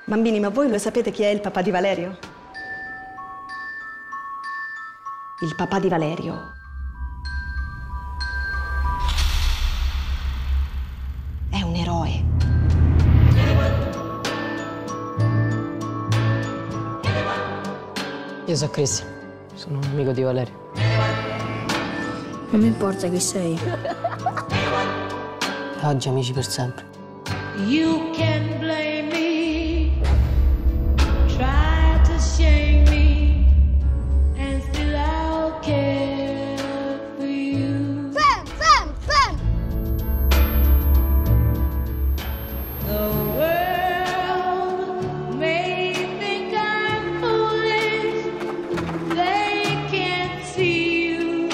Bambini, ma voi lo sapete chi è il papà di Valerio? Il papà di Valerio è un eroe. Io sono Cristian, sono un amico di Valerio. Non mi importa chi sei. Oggi amici per sempre. You can blame me, try to shame me, and still I'll care for you. Fem! The world may think I'm foolish, they can't see you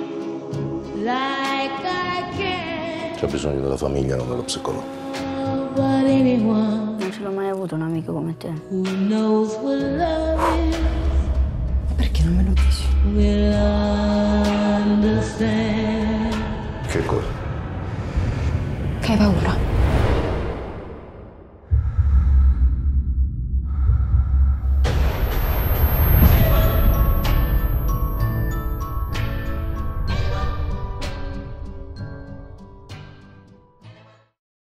like I can. C'è bisogno della famiglia, non dello psicologo. But anyone Non ce l'ho mai avuto un amico come te. who knows what love is Perché non me lo dici? will understand. Che cosa? Che hai paura?